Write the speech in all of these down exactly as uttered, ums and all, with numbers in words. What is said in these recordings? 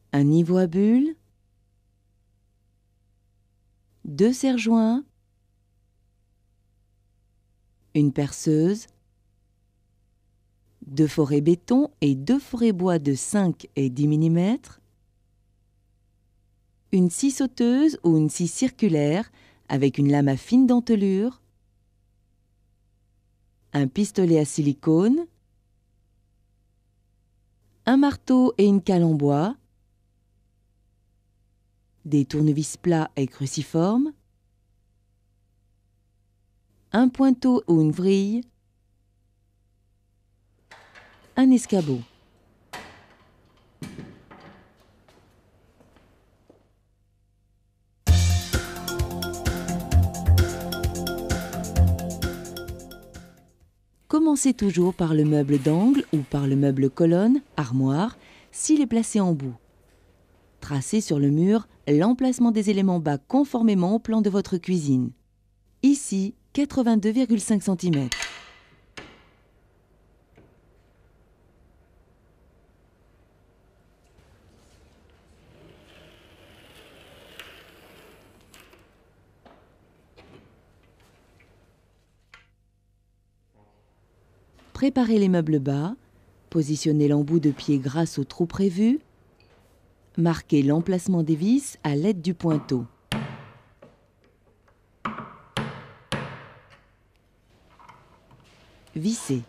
un niveau à bulles, deux serre-joints, une perceuse, deux forêts béton et deux forêts bois de cinq et dix millimètres, une scie sauteuse ou une scie circulaire avec une lame à fine dentelure, un pistolet à silicone, un marteau et une cale en bois, des tournevis plats et cruciformes, un pointeau ou une vrille, un escabeau. Commencez toujours par le meuble d'angle ou par le meuble colonne, armoire, s'il est placé en bout. Tracez sur le mur l'emplacement des éléments bas conformément au plan de votre cuisine. Ici, quatre-vingt-deux virgule cinq centimètres. Préparez les meubles bas, positionnez l'embout de pied grâce au trou prévu, marquez l'emplacement des vis à l'aide du pointeau. Vissez.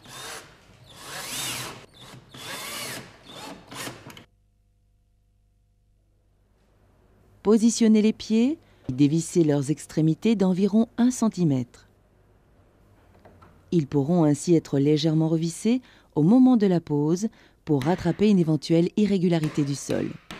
Positionnez les pieds et dévissez leurs extrémités d'environ un centimètre. Ils pourront ainsi être légèrement revissés au moment de la pose pour rattraper une éventuelle irrégularité du sol.